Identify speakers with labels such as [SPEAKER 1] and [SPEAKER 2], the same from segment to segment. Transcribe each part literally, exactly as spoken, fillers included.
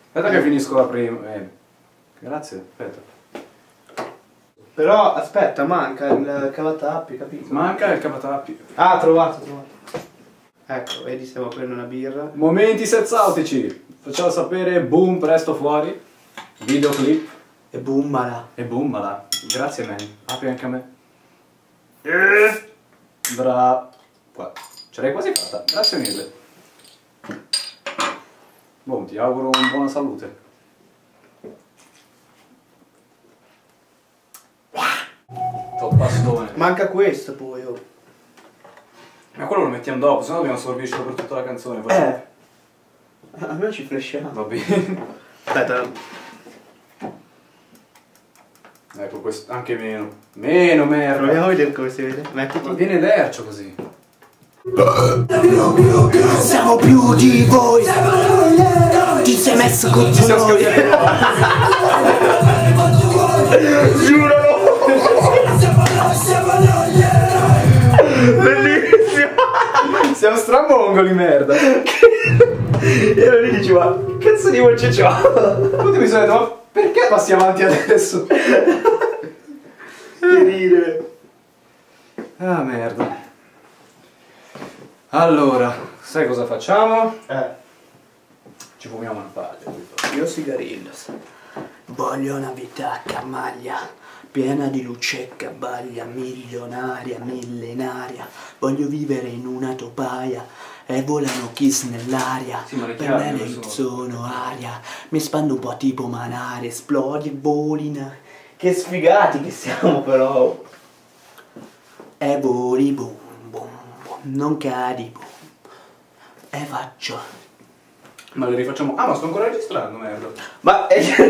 [SPEAKER 1] Aspetta che finisco la prima. Eh. Grazie, aspetta.
[SPEAKER 2] Però aspetta, manca il cavatappi, capito?
[SPEAKER 1] Manca il cavatappi.
[SPEAKER 2] Ah, trovato, trovato. Ecco, vedi, stiamo aprendo una birra.
[SPEAKER 1] Momenti sezzautici. Facciamo sapere, boom, presto fuori. Videoclip.
[SPEAKER 2] E boomala.
[SPEAKER 1] E boom, ma là. Grazie, man. Apri anche a me. Eh. Bravo. Qua. Ce l'hai quasi fatta. Grazie mille. Boh, ti auguro una buona salute. Bastone.
[SPEAKER 2] Manca questo poi, oh.
[SPEAKER 1] Ma quello lo mettiamo dopo, sennò dobbiamo assorbircelo per tutta la canzone.
[SPEAKER 2] Eh. A me ci flashiamo.
[SPEAKER 1] Va bene.
[SPEAKER 2] Aspetta.
[SPEAKER 1] Ecco, questo anche meno. Meno merda.
[SPEAKER 2] Proviamo a vedere come si vede. Mettiti.
[SPEAKER 1] Ma viene lercio così.
[SPEAKER 3] Siamo più di voi. Ti sei messo con noi.
[SPEAKER 2] Giuro. Bellissimo.
[SPEAKER 1] Siamo stramongoli, merda.
[SPEAKER 2] E allora lì dici, ma che cazzo di voce c'ho?
[SPEAKER 1] Tutti mi sono detto, ma perché passi avanti adesso?
[SPEAKER 2] Che ridere.
[SPEAKER 1] Ah, merda. Allora, sai cosa facciamo?
[SPEAKER 2] Eh.
[SPEAKER 1] Ci fumiamo una paglia.
[SPEAKER 2] Io sigarillos.
[SPEAKER 3] Voglio una vita camaglia, piena di luce e cabaglia, milionaria, millenaria. Voglio vivere in una topaia e volano kiss nell'aria.
[SPEAKER 1] Sì, ma le
[SPEAKER 3] per
[SPEAKER 1] chiavi
[SPEAKER 3] me
[SPEAKER 1] non
[SPEAKER 3] le
[SPEAKER 1] sono-
[SPEAKER 3] sono aria. Mi espando un po' tipo manare, esplodi e volina.
[SPEAKER 2] Che sfigati che siamo però.
[SPEAKER 3] E voli boom boom boom, non cadi boom. E faccio.
[SPEAKER 1] Ma le rifacciamo. Ah, ma sto ancora registrando, merda.
[SPEAKER 2] Ma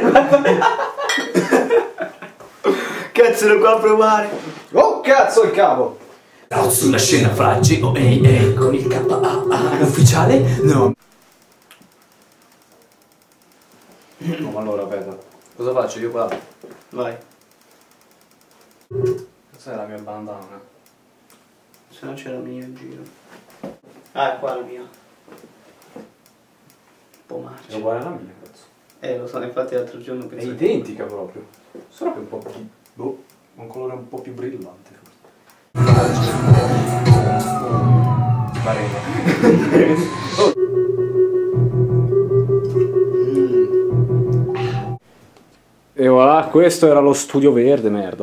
[SPEAKER 2] cazzo lo qua a provare.
[SPEAKER 1] Oh, cazzo, il cavo!
[SPEAKER 3] Sulla scena fragile, oh ehi ehi, con il K A A ufficiale? No.
[SPEAKER 1] No, ma allora, aspetta. Cosa faccio io qua?
[SPEAKER 2] Vai.
[SPEAKER 1] Questa è la mia bandana.
[SPEAKER 2] Se no c'è la mia in giro. Ah, è qua la mia. Un po'
[SPEAKER 1] È
[SPEAKER 2] marcia.
[SPEAKER 1] uguale alla mia, cazzo.
[SPEAKER 2] Eh, lo so, infatti l'altro giorno
[SPEAKER 1] È
[SPEAKER 2] penso.
[SPEAKER 1] identica proprio. Solo che è un po' più. Boh, un colore un po' più brillante forse. Pareva. E voilà, questo era lo studio verde, merda.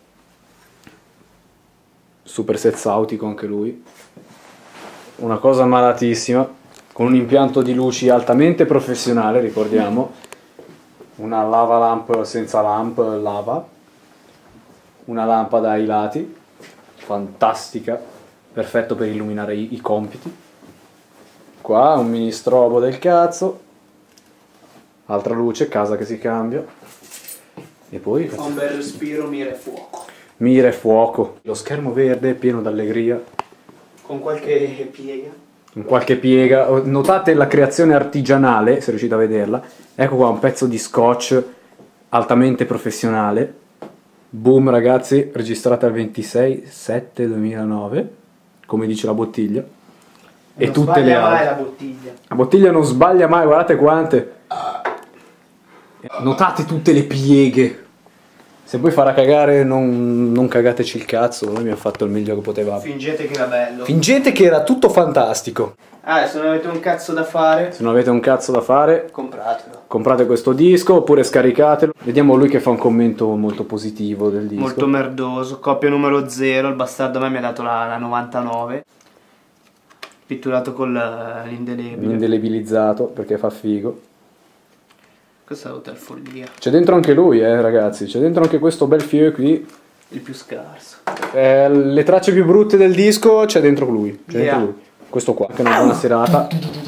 [SPEAKER 1] Super sezzautico anche lui. Una cosa malatissima, con un impianto di luci altamente professionale, ricordiamo. Una lava lamp senza lamp, lava. Una lampada ai lati, fantastica, perfetto per illuminare i, i compiti. Qua un mini strobo del cazzo. Altra luce, casa che si cambia. E poi
[SPEAKER 2] Fa un bel respiro, mira e fuoco.
[SPEAKER 1] mira e fuoco. Lo schermo verde è pieno d'allegria.
[SPEAKER 2] Con qualche piega.
[SPEAKER 1] In qualche piega. Notate la creazione artigianale, se riuscite a vederla. Ecco qua un pezzo di scotch altamente professionale. Boom ragazzi, registrata il ventisei sette duemilanove, come dice la bottiglia. E
[SPEAKER 2] Non
[SPEAKER 1] tutte le
[SPEAKER 2] sbaglia mai
[SPEAKER 1] altre.
[SPEAKER 2] la bottiglia.
[SPEAKER 1] La bottiglia non sbaglia mai, guardate quante. Notate tutte le pieghe. Se poi farà cagare, non, non cagateci il cazzo, noi abbiamo fatto il meglio che potevamo.
[SPEAKER 2] Fingete che era bello.
[SPEAKER 1] Fingete che era tutto fantastico.
[SPEAKER 2] Ah, se non avete un cazzo da fare,
[SPEAKER 1] Se non avete un cazzo da fare,
[SPEAKER 2] compratelo.
[SPEAKER 1] comprate questo disco oppure scaricatelo. Vediamo lui che fa un commento molto positivo del disco.
[SPEAKER 2] Molto merdoso. Coppia numero zero, il bastardo a me mi ha dato la, la novantanove. Pitturato con la- l'indelebile.
[SPEAKER 1] Indelebilizzato perché fa figo.
[SPEAKER 2] Questa è l'hotel follia.
[SPEAKER 1] C'è dentro anche lui, eh ragazzi. C'è dentro anche questo bel fiore qui.
[SPEAKER 2] Il più scarso.
[SPEAKER 1] Eh, le tracce più brutte del disco c'è dentro lui. C'è
[SPEAKER 2] Yeah.
[SPEAKER 1] dentro lui. Questo qua, che è una buona serata.